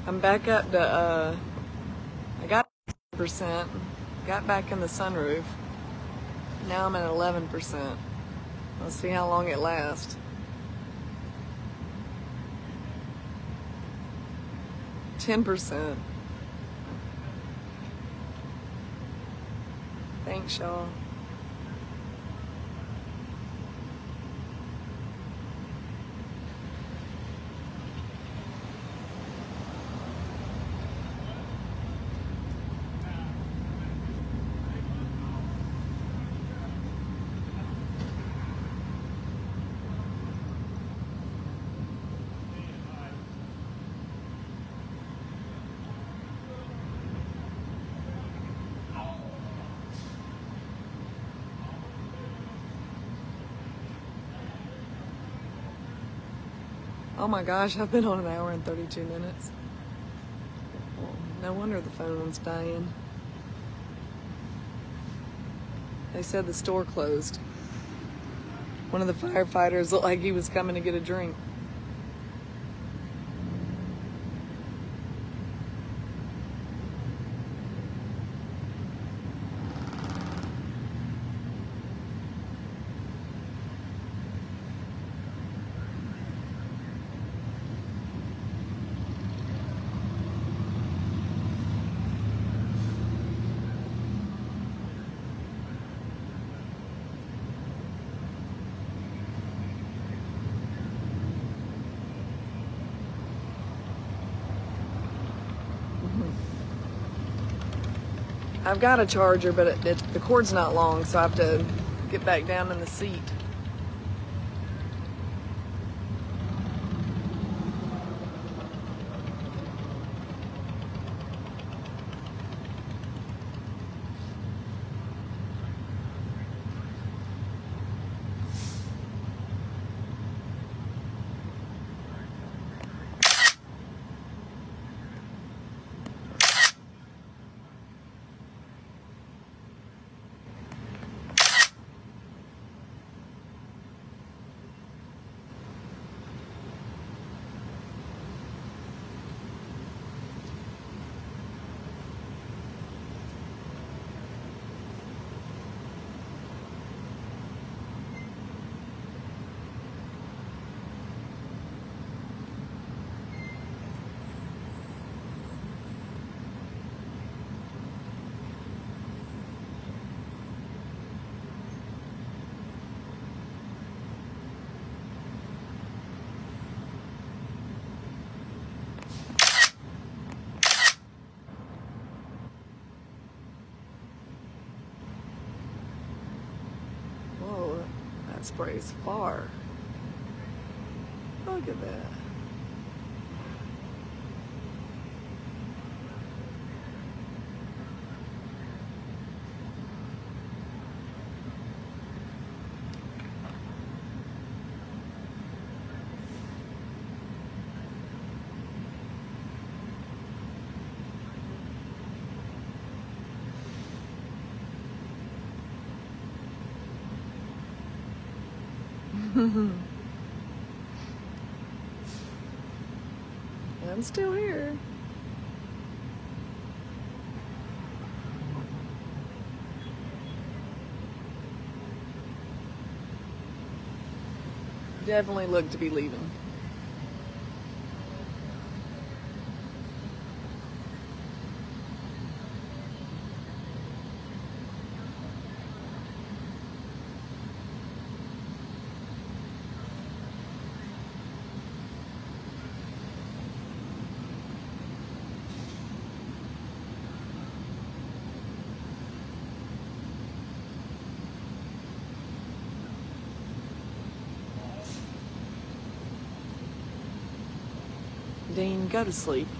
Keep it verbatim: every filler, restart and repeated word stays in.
I'm back up to, uh, I got percent, got back in the sunroof. Now I'm at eleven percent. Let's see how long it lasts. ten percent. Thanks, y'all. Oh my gosh, I've been on an hour and thirty-two minutes. Well, no wonder the phone's dying. They said the store closed. One of the firefighters looked like he was coming to get a drink. I've got a charger, but it, it, the cord's not long, so I have to get back down in the seat. That sprays far. Look at that. I'm still here. Definitely look to be leaving. Dean, go to sleep.